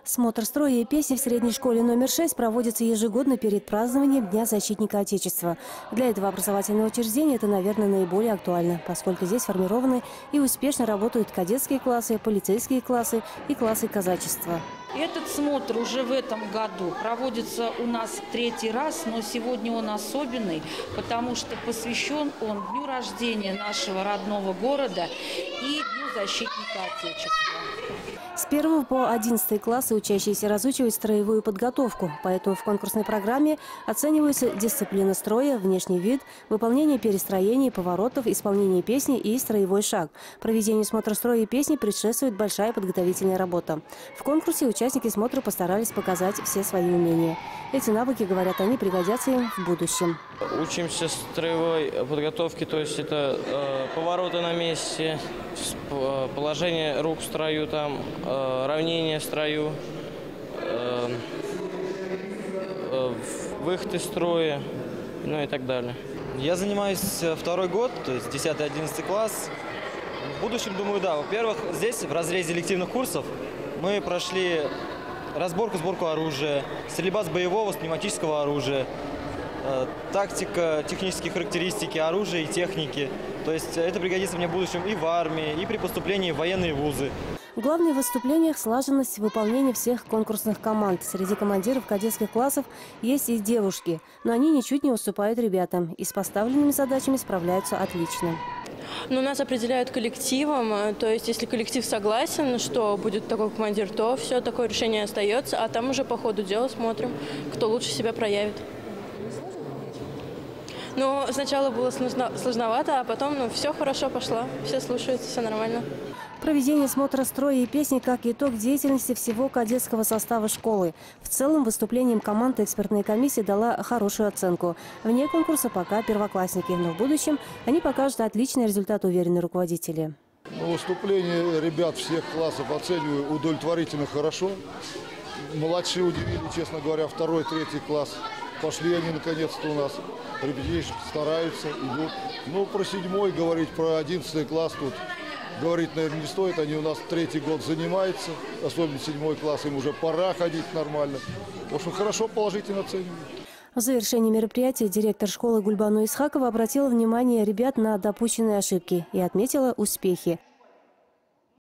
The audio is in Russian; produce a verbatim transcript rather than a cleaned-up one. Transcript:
Смотр строя и песни в средней школе номер шесть проводится ежегодно перед празднованием Дня защитника Отечества. Для этого образовательного учреждения это, наверное, наиболее актуально, поскольку здесь сформированы и успешно работают кадетские классы, полицейские классы и классы казачества. Этот смотр уже в этом году проводится у нас третий раз, но сегодня он особенный, потому что посвящен он дню рождения нашего родного города и Дню защитника Отечества. С первого по одиннадцатый классы учащиеся разучивают строевую подготовку, поэтому в конкурсной программе оцениваются дисциплина строя, внешний вид, выполнение перестроений, поворотов, исполнение песни и строевой шаг. Проведению смотра строя и песни предшествует большая подготовительная работа. В конкурсе участники смотра постарались показать все свои умения. Эти навыки, говорят они, пригодятся им в будущем. Учимся строевой подготовке, то есть это э, повороты на месте, положение рук в строю, там, э, равнение в строю, э, э, выход из строя, ну и так далее. Я занимаюсь второй год, то есть десятый-одиннадцатый класс. В будущем, думаю, да. Во-первых, здесь в разрезе элективных курсов мы прошли разборку, сборку оружия, стрельба с боевого, с пневматического оружия, э, тактика, технические характеристики оружия и техники. То есть это пригодится мне в будущем и в армии, и при поступлении в военные вузы. Главное в выступлениях – слаженность выполнения всех конкурсных команд. Среди командиров кадетских классов есть и девушки, но они ничуть не уступают ребятам и с поставленными задачами справляются отлично. Но нас определяют коллективом, то есть если коллектив согласен, что будет такой командир, то все, такое решение остается, а там уже по ходу дела смотрим, кто лучше себя проявит. Ну, сначала было сложно, сложновато, а потом ну, все хорошо пошло, все слушаются, все нормально. Проведение смотра строя и песни как итог деятельности всего кадетского состава школы. В целом выступлением команды экспертная комиссия дала хорошую оценку. Вне конкурса пока первоклассники, но в будущем они покажут отличный результат, уверены руководители. Ну, выступление ребят всех классов оцениваю удовлетворительно хорошо. Младшие удивили, честно говоря, второй, третий класс. Пошли они наконец-то у нас. Ребятишки стараются, идут. Ну, про седьмой говорить, про одиннадцатый класс тут говорить, наверное, не стоит. Они у нас третий год занимаются. Особенно седьмой класс, им уже пора ходить нормально. В общем, хорошо, положительно оцениваю. В завершении мероприятия директор школы Гульбану Исхакова обратила внимание ребят на допущенные ошибки и отметила успехи.